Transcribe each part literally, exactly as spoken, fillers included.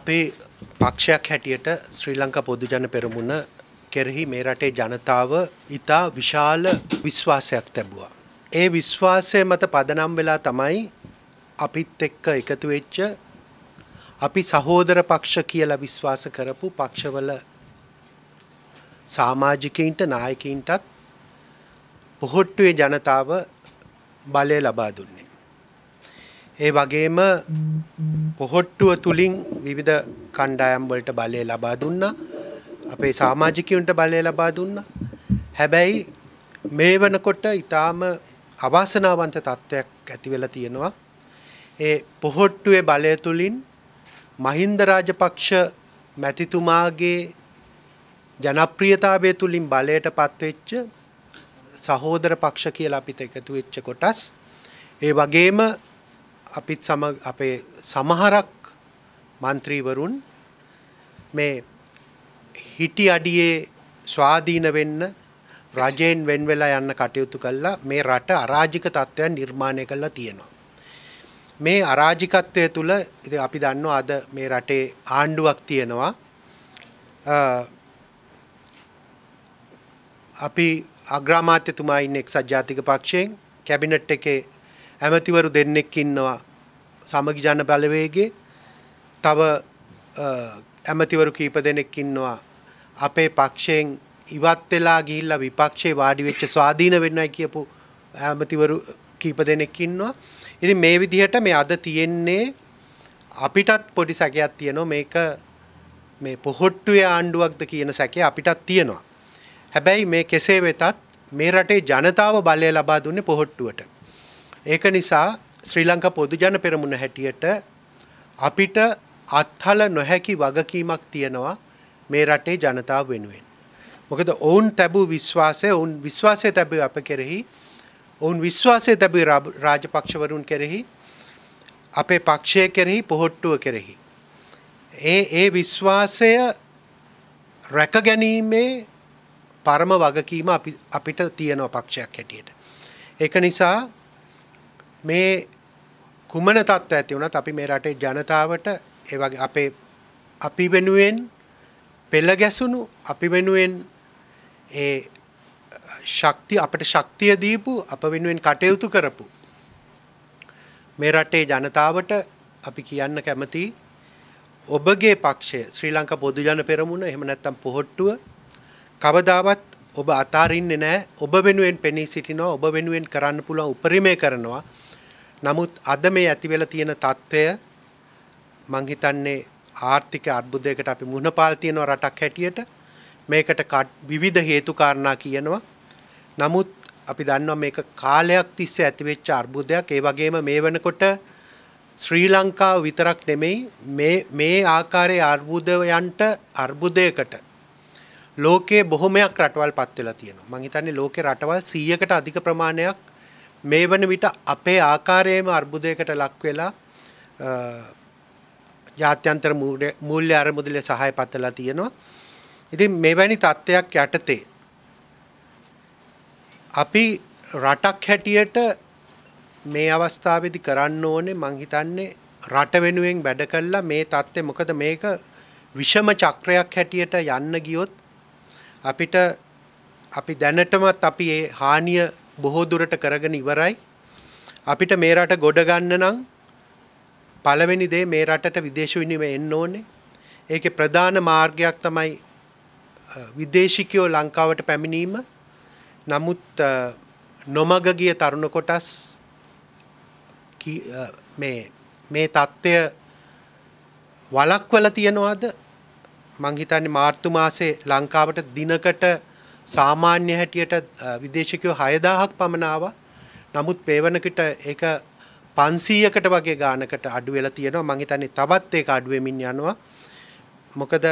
අපේ පක්ෂයක් හැටියට ශ්‍රී ලංකා පොදු ජන පෙරමුණ කෙරෙහි මේ රටේ ජනතාව ඉතා විශාල විශ්වාසයක් තිබුවා. ඒ විශ්වාසය මත පදනම් වෙලා තමයි අපිත් එක්ක එකතු වෙච්ච අපි සහෝදර පක්ෂ කියලා විශ්වාස කරපු පක්ෂවල සමාජිකයින්ට නායකයින්ටත් පොහොට්ටුවේ ජනතාව බලය ලබා දුන්නේ. ඒ වගේම පොහොට්ටුව තුලින් විවිධ කණ්ඩායම් වලට බලය ලබා දුන්නා. අපේ සමාජිකයන්ට බලය ලබා දුන්නා. හැබැයි මේ වෙනකොට ඊටාම අවාසනාවන්ත තත්ත්වයක් ඇති වෙලා තියෙනවා. ඒ පොහොට්ටුවේ බලය තුලින් මහින්ද රාජපක්ෂ මැතිතුමාගේ ජනප්‍රියතාවය තුලින් බලයට පත්වෙච්ච සහෝදර පක්ෂ කියලා අපිට එකතු වෙච්ච කොටස් ඒ වගේම අපිත් සමග අපේ සමහරක් മന്ത്രിවරුන් මේ හිටි අඩියේ ස්වාධීන වෙන්න රජයෙන් වෙන් වෙලා යන්න කටයුතු කළා මේ රට අරාජික තත්ත්වයන් නිර්මාණය කරලා තියෙනවා. මේ අරාජිකත්වය තුල ඉතින් අපි දන්නවා අද මේ රටේ ආණ්ඩුවක් තියෙනවා. අපි අග්‍රාමාත්‍යතුමා ඉන්නේ එක්සත් ජාතික පක්ෂයෙන් කැබිනට් එකේ ඇමතිවරු දෙන්නෙක් ඉන්නවා සමගි ජන බලවේගයේ තව ඇමතිවරු කීප දෙනෙක් ඉන්නවා අපේ පක්ෂයෙන් ඉවත් වෙලා ගිහිල්ලා විපක්ෂේ වාඩි වෙච්ච ස්වාධීන වෙන්නයි කියපු ඇමතිවරු කීප දෙනෙක් ඉන්නවා. ඉතින් මේ විදිහට මේ අද තියෙන්නේ අපිටත් පොඩි සැකයක් තියෙනවා මේක මේ පොහොට්ටුවේ ආණ්ඩුවක්ද කියන සැකය අපිටත් තියෙනවා. හැබැයි මේ කෙසේ වෙතත් මේ රටේ ජනතාව බලය ලබා දුන්නේ පොහොට්ටුවට. ඒක නිසා ශ්‍රී ලංකා පොදු ජන පෙරමුණ හැටියට අපිට අත්හල නොහැකි වගකීමක් තියෙනවා මේ රටේ ජනතාව වෙනුවෙන්. මොකද ඔවුන් තැබූ විශ්වාසය ඔවුන් විශ්වාසය තැබුවේ අප කෙරෙහි ඔවුන් විශ්වාසය තැබුවේ රාජපක්ෂවරුන් කෙරෙහි අපේ පක්ෂය කෙරෙහි පොහොට්ටුව කෙරෙහි. ඒ ඒ විශ්වාසය රැක ගැනීමේ පරම වගකීම අපි අපිට තියෙනවා පක්ෂයක් හැටියට. ඒක නිසා මේ කුමන තත්ත්වයක් ඇති වුණත් අපි මේ රටේ ජනතාවට ඒ වගේ අපේ අපි වෙනුවෙන් පෙළ ගැසුණු අපි වෙනුවෙන් ඒ ශක්තිය අපට ශක්තිය දීපු අප වෙනුවෙන් කටයුතු කරපු මේ රටේ ජනතාවට අපි කියන්න කැමති ඔබගේ පක්ෂය ශ්‍රී ලංකා පොදු ජන පෙරමුණ එහෙම නැත්නම් පොහොට්ටුව කවදාවත් ඔබ අතාරින්නේ නැහැ. ඔබ වෙනුවෙන් පෙනී සිටිනවා. ඔබ වෙනුවෙන් කරන්න පුළුවන් උපරිමය කරනවා. නමුත් අද මේ ඇති වෙලා තියෙන තත්ත්වය මං හිතන්නේ ආර්ථික අර්බුදයකට අපි මුහුණ පාල් තියෙනවා රටක් හැටියට. මේකට විවිධ හේතු කාරණා කියනවා. නමුත් අපි දන්නවා මේක කාලයක් තිස්සේ ඇතිවෙච්ච අර්බුදයක්. ඒ වගේම මේ වෙනකොට ශ්‍රී ලංකාව විතරක් නෙමෙයි මේ මේ ආකාරයේ අර්බුදයන්ට අර්බුදයකට ලෝකයේ බොහොමයක් රටවල් පත් වෙලා තියෙනවා. මං හිතන්නේ ලෝකේ රටවල් සීයකට අධික ප්‍රමාණයක් මේ වන විට අපේ ආකාරයේම අර්බුදයකට ලක් වෙලා ජාත්‍යන්තර මූල්‍ය අරමුදලේ සහාය පතලා තියෙනවා. ඉතින් මෙවැනි තත්ත්වයක් යටතේ අපි රටක් හැටියට මේ අවස්ථාවේදී කරන්න ඕනේ මං හිතන්නේ රට වෙනුවෙන් වැඩ කළා මේ තත්ත්වය මොකද මේක විෂම චක්‍රයක් හැටියට යන්න ගියොත් අපිට අපි දැනටමත් අපි ඒ හානිය බොහෝ දුරට කරගෙන ඉවරයි. අපිට මේ රට ගොඩ ගන්න නම් පළවෙනි දේ මේ රටට විදේශ විනිමය එන්න ඕනේ. ඒකේ ප්‍රධාන මාර්ගයක් තමයි විදේශිකයෝ ලංකාවට පැමිණීම. නමුත් නොමග ගිය තරුණ කොටස් මේ මේ தත්ත්වය වළක්වලා තියනවාද? මං හිතන්නේ මාර්තු මාසේ ලංකාවට දිනකට සාමාන්‍ය හැටියට විදේශිකයෝ හය දහසක් පමණ ආවා. නමුත් මේ වෙනකොට ඒක පන්සීයකට වගේ ගානකට අඩු වෙලා තියෙනවා. මං හිතන්නේ තවත් ඒක අඩු වෙමින් යනවා. මොකද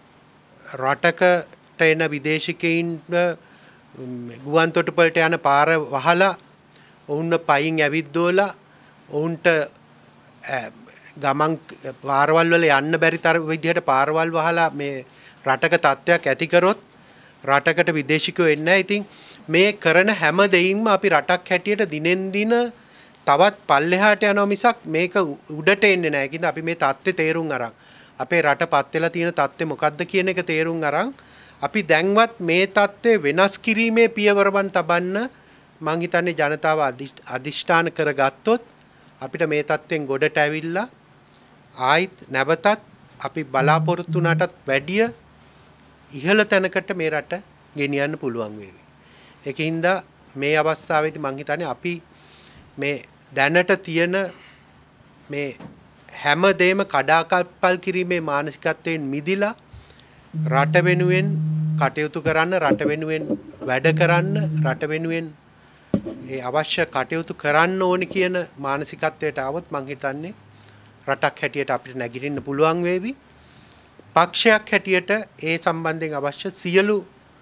රටකට එන විදේශිකයින් ගුවන් තොටුපළට යන පාර වහලා ඔවුන් පයින් ඇවිද්දෝලා ඔවුන්ට ගමන් පාරවල් වල යන්න බැරි තර විදිහට පාරවල් වහලා මේ රටක තත්ත්වයක් ඇති කරොත් රටකට විදේශිකයෝ එන්නේ නැහැ. ඉතින් මේ කරන හැම දෙයින්ම අපි රටක් හැටියට දිනෙන් දින තවත් පල්ලෙහාට යනවා මිසක් මේක උඩට එන්නේ නැහැ. ඒකින්ද අපි මේ தත්ත්වය තේරුම් අරන් අපේ රට පත් වෙලා තියෙන තත්ත්වය මොකක්ද කියන එක තේරුම් අරන් අපි දැන්වත් මේ தත්ත්වය වෙනස් කිරීමේ පියවරවන් තබන්න මං හිතන්නේ ජනතාව අදිෂ්ඨාන කරගත්තොත් අපිට මේ தත්ත්වෙන් ගොඩට ඇවිල්ලා ආයිත් නැවතත් අපි බලාපොරොත්තු වුණාටත් වැඩිය ඉහළ තැනකට මේ රට ගෙනියන්න පුළුවන් වේවි. ඒකින්ද මේ අවස්ථාවේදී මං හිතන්නේ අපි මේ දැනට තියෙන මේ හැම දෙයක්ම කඩාකප්පල් කිරීමේ මානසිකත්වයෙන් මිදිලා රට වෙනුවෙන් කටයුතු කරන්න, රට වෙනුවෙන් වැඩ කරන්න, රට වෙනුවෙන් ඒ අවශ්‍ය කටයුතු කරන්න ඕනි කියන මානසිකත්වයට આવොත් මං හිතන්නේ රටක් හැටියට අපිට නැගිටින්න පුළුවන් වේවි. පක්ෂයක් හැටියට ඒ සම්බන්ධයෙන් අවශ්‍ය සියලු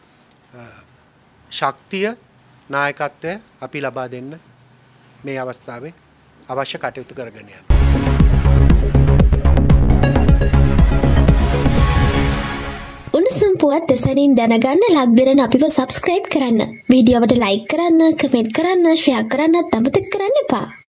ශක්තිය නායකත්වය අපි ලබා දෙන්න මේ අවස්ථාවේ අවශ්‍ය කටයුතු කරගෙන යන්න. උණුසුම් පුවත් දෙසනින් දැනගන්න ලක් දෙරණ අපිව සබ්ස්ක්‍රයිබ් කරන්න. වීඩියෝවට ලයික් කරන්න, කමෙන්ට් කරන්න, ෂෙයා කරන්නත් අමතක කරන්න එපා.